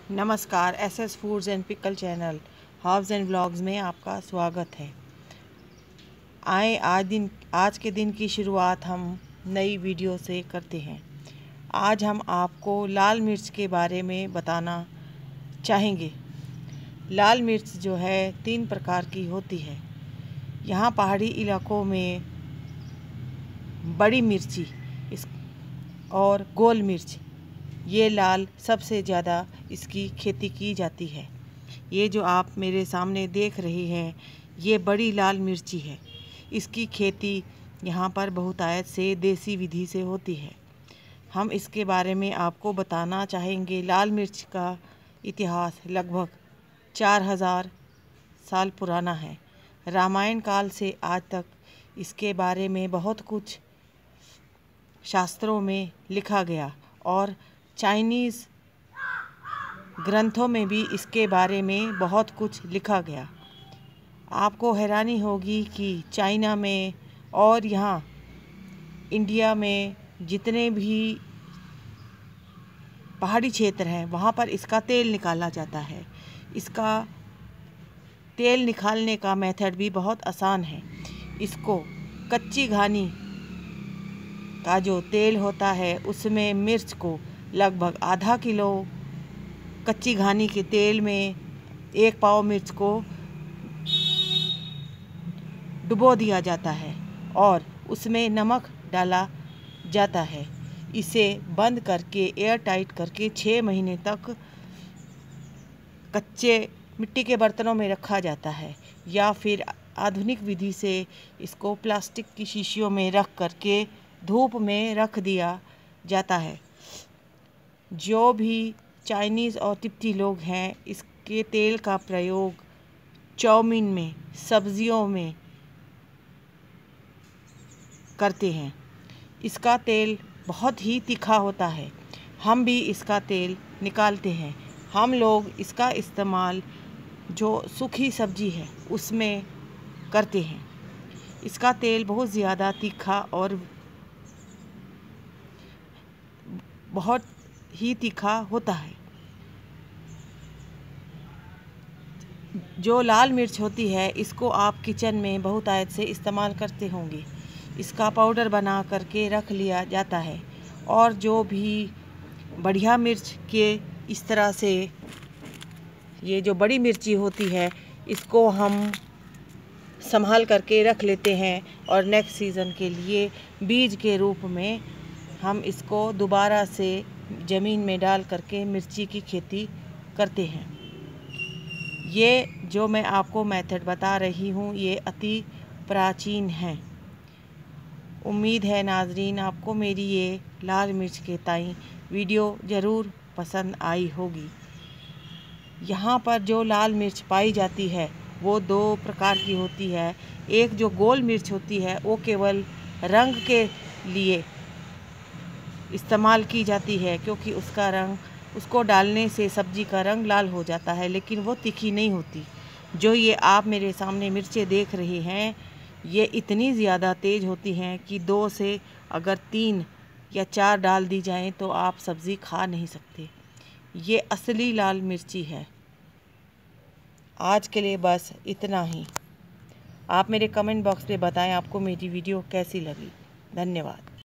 नमस्कार, SS foods and pickle channel herbs and vlogs में आपका स्वागत है। आए आज के दिन की शुरुआत हम नई वीडियो से करते हैं। आज हम आपको लाल मिर्च के बारे में बताना चाहेंगे। लाल मिर्च जो है 3 प्रकार की होती है। यहाँ पहाड़ी इलाकों में बड़ी मिर्ची और गोल मिर्च, ये लाल सबसे ज़्यादा इसकी खेती की जाती है। ये जो आप मेरे सामने देख रहे हैं, ये बड़ी लाल मिर्ची है। इसकी खेती यहाँ पर बहुतायत से देसी विधि से होती है। हम इसके बारे में आपको बताना चाहेंगे। लाल मिर्च का इतिहास लगभग 4000 साल पुराना है। रामायण काल से आज तक इसके बारे में बहुत कुछ शास्त्रों में लिखा गया और चाइनीज़ ग्रंथों में भी इसके बारे में बहुत कुछ लिखा गया। आपको हैरानी होगी कि चाइना में और यहाँ इंडिया में जितने भी पहाड़ी क्षेत्र हैं, वहाँ पर इसका तेल निकाला जाता है। इसका तेल निकालने का मेथड भी बहुत आसान है। इसको कच्ची घानी का जो तेल होता है, उसमें मिर्च को लगभग आधा किलो कच्ची घानी के तेल में 1 पाव मिर्च को डुबो दिया जाता है और उसमें नमक डाला जाता है। इसे बंद करके एयर टाइट करके 6 महीने तक कच्चे मिट्टी के बर्तनों में रखा जाता है, या फिर आधुनिक विधि से इसको प्लास्टिक की शीशियों में रख करके धूप में रख दिया जाता है। जो भी चाइनीज़ और तिब्बती लोग हैं, इसके तेल का प्रयोग चाउमीन में, सब्जियों में करते हैं। इसका तेल बहुत ही तीखा होता है। हम भी इसका तेल निकालते हैं। हम लोग इसका इस्तेमाल जो सूखी सब्जी है उसमें करते हैं। इसका तेल बहुत ज़्यादा तीखा और बहुत ही तीखा होता है। जो लाल मिर्च होती है, इसको आप किचन में बहुतायत से इस्तेमाल करते होंगे। इसका पाउडर बना करके रख लिया जाता है और जो भी बढ़िया मिर्च के इस तरह से ये जो बड़ी मिर्ची होती है, इसको हम संभाल करके रख लेते हैं और नेक्स्ट सीज़न के लिए बीज के रूप में हम इसको दोबारा से ज़मीन में डाल करके मिर्ची की खेती करते हैं। ये जो मैं आपको मेथड बता रही हूँ, ये अति प्राचीन है। उम्मीद है नाजरीन, आपको मेरी ये लाल मिर्च के ताई वीडियो ज़रूर पसंद आई होगी। यहाँ पर जो लाल मिर्च पाई जाती है वो 2 प्रकार की होती है। एक जो गोल मिर्च होती है, वो केवल रंग के लिए इस्तेमाल की जाती है, क्योंकि उसका रंग, उसको डालने से सब्जी का रंग लाल हो जाता है, लेकिन वो तीखी नहीं होती। जो ये आप मेरे सामने मिर्चें देख रहे हैं, ये इतनी ज़्यादा तेज़ होती हैं कि 2 से अगर 3 या 4 डाल दी जाएं तो आप सब्ज़ी खा नहीं सकते। ये असली लाल मिर्ची है। आज के लिए बस इतना ही। आप मेरे कमेंट बॉक्स में बताएं आपको मेरी वीडियो कैसी लगी। धन्यवाद।